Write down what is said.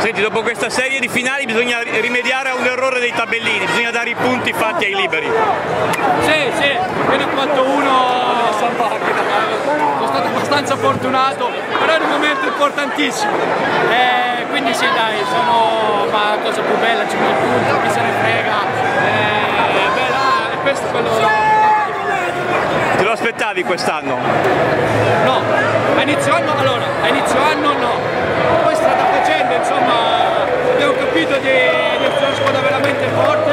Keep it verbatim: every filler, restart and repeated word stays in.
Senti, dopo questa serie di finali bisogna rimediare a un errore dei tabellini, bisogna dare i punti fatti ai liberi. Sì, sì, appena quattro uno sono stato abbastanza fortunato, però è un momento importantissimo. Eh, quindi sì dai, sono ma la cosa più bella, cinque punti, chi se ne frega. Eh, bella, e questo è quello. Te lo aspettavi quest'anno? No, a inizio anno, allora, a inizio anno no, poi strada facendo, insomma, abbiamo capito di, di essere una squadra veramente forte.